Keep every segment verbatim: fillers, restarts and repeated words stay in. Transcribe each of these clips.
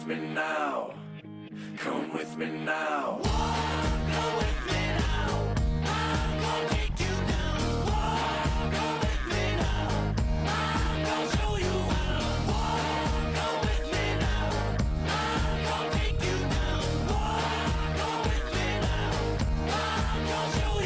with me now. Come with me now. Go with me now. I'm gonna take you down. Go with me now. I'm gonna show you how. Go with me now. I'm gonna take you down. Go with me now. I'm gonna show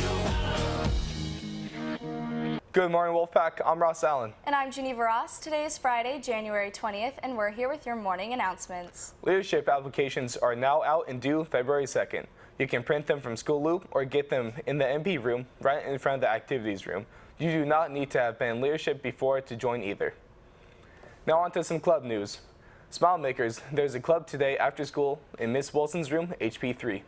you how. Good morning, Wolfpack. I'm Ross Allen. And I'm Geneva Ross. Today is Friday, January twentieth, and we're here with your morning announcements. Leadership applications are now out and due February second. You can print them from School Loop or get them in the M P room right in front of the activities room. You do not need to have been in leadership before to join either. Now on to some club news. Smile Makers, there's a club today after school in Miss Wilson's room, H P three.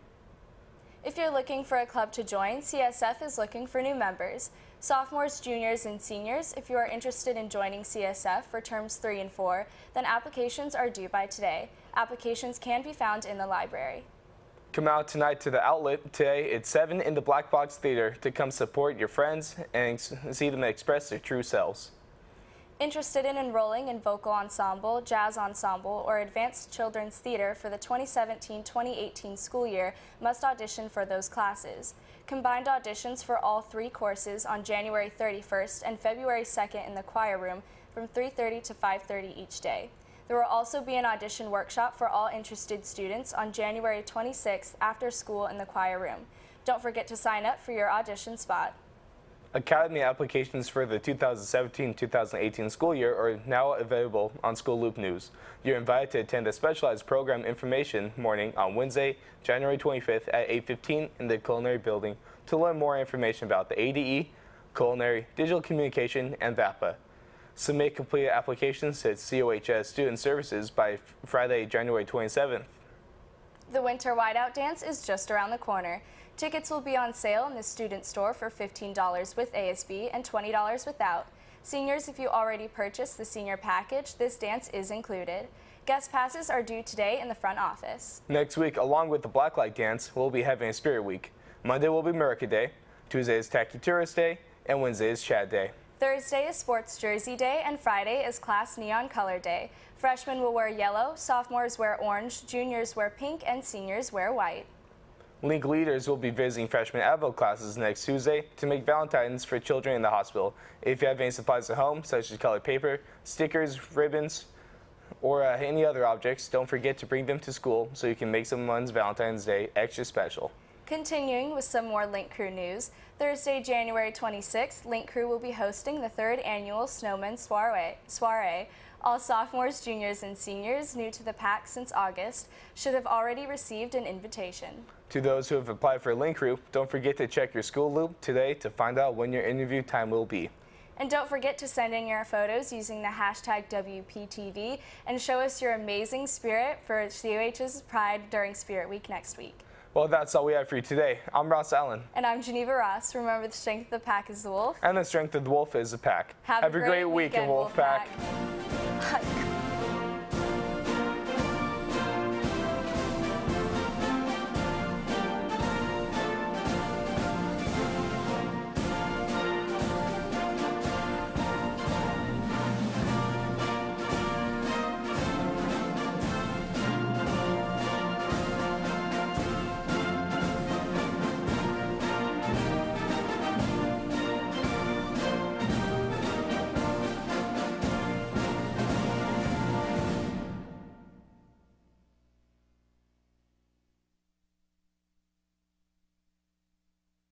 If you're looking for a club to join, C S F is looking for new members. Sophomores, juniors, and seniors, if you are interested in joining C S F for terms three and four, then applications are due by today. Applications can be found in the library. Come out tonight to the outlet. Today at seven in the Black Box Theater to come support your friends and see them express their true selves. Interested in enrolling in vocal ensemble, jazz ensemble, or advanced children's theater for the twenty seventeen twenty eighteen school year must audition for those classes. Combined auditions for all three courses on January thirty-first and February second in the choir room from three thirty to five thirty each day. There will also be an audition workshop for all interested students on January twenty-sixth after school in the choir room. Don't forget to sign up for your audition spot. Academy applications for the two thousand seventeen two thousand eighteen school year are now available on School Loop News. You're invited to attend a specialized program information morning on Wednesday, January twenty-fifth at eight fifteen in the Culinary Building to learn more information about the A D E, Culinary, Digital Communication, and V A P A. Submit completed applications to C O H S Student Services by Friday, January twenty-seventh. The Winter Whiteout Dance is just around the corner. Tickets will be on sale in the student store for fifteen dollars with A S B and twenty dollars without. Seniors, if you already purchased the senior package, this dance is included. Guest passes are due today in the front office. Next week, along with the Blacklight Dance, we'll be having a Spirit Week. Monday will be America Day, Tuesday is Tacky Tourist Day, and Wednesday is Chad Day. Thursday is Sports Jersey Day, and Friday is Class Neon Color Day. Freshmen will wear yellow, sophomores wear orange, juniors wear pink, and seniors wear white. Link leaders will be visiting freshman Advil classes next Tuesday to make Valentines for children in the hospital. If you have any supplies at home, such as colored paper, stickers, ribbons, or uh, any other objects, don't forget to bring them to school so you can make someone's Valentine's Day extra special. Continuing with some more Link Crew news, Thursday, January twenty-sixth, Link Crew will be hosting the third annual Snowman Soiree. Soiree. All sophomores, juniors, and seniors new to the pack since August should have already received an invitation. To those who have applied for Link Crew, don't forget to check your School Loop today to find out when your interview time will be. And don't forget to send in your photos using the hashtag W P T V and show us your amazing spirit for C O H's Pride during Spirit Week next week. Well, that's all we have for you today. I'm Ross Allen. And I'm Geneva Ross. Remember, the strength of the pack is the wolf. And the strength of the wolf is the pack. Have, have a great, great weekend, weekend Wolf Pack. Pack.